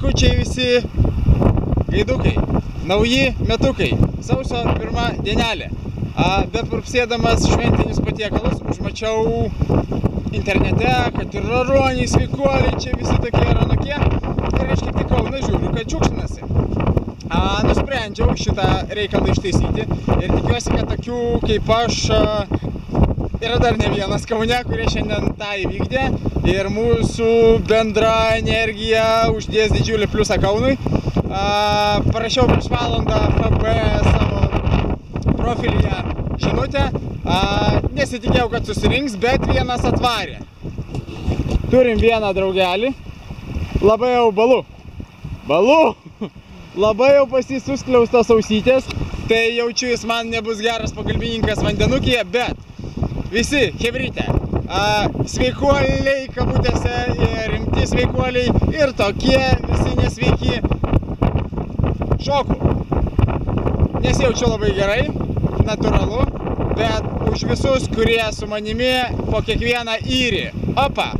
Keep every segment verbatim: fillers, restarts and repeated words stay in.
vaikučiai visi gaidukai, nauji metukai, sausio pirma dienelė. Bepurpsėdamas šventinius patiekalus užmačiau internete, kad yra ruoniai, sveikuoliai, čia visi tokie ir anokie. Ir aš kaip tik Kauną žiūriu, kad čiukštinasi. Nusprendžiau šitą reikalą ištaisyti ir tikiuosi, kad tokių kaip aš yra dar ne vienas Kaune, kurie šiandien tą įvykdė. Ir mūsų bendra energija uždės didžiulį pliusą Kaunui. Parašiau prieš valandą F B savo profilyje žinutę. Nesitikėjau, kad susirinks, bet vienas atvarė. Turim vieną draugelį. Labai jau balu. Balu! Labai jau pas jį suskliaustos ausytės. Tai jaučiu, jis man nebus geras pagalbininkas vandenukyje, bet visi, chebrytė, sveikuoliai, kabutėse, ir rimti sveikuoliai, ir tokie visi nesveiki. Šoku. Nesijaučiu labai gerai, natūralu, bet už visus, kurie su manimi po kiekvieną įrį. Opa!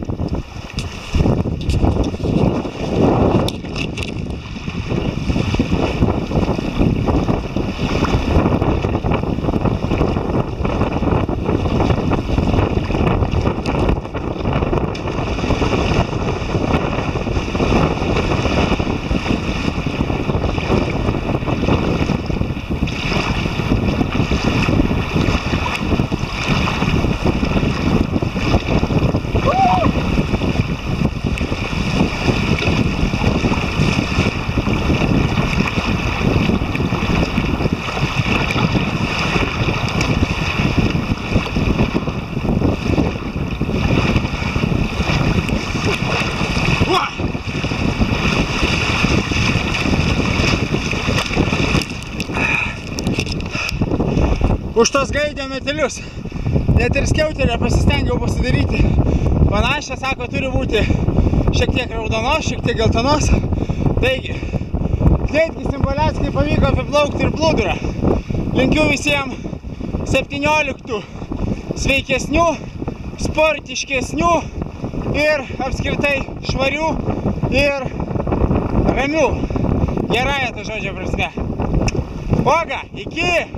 Už tos gaidė metelius. Net ir skiauterę pasistengiau pasidaryti. Panašią, sako, turi būti šiek tiek raudonos, šiek tiek geltonos. Taigi, Kleitki Simboleckai pavyko apiplaukti ir plūdurą. Linkiu visiems septynioliktų sveikesnių, sportiškesnių ir apskritai švarių ir ramių. Gerąja to žodžio prasme. Oga, iki!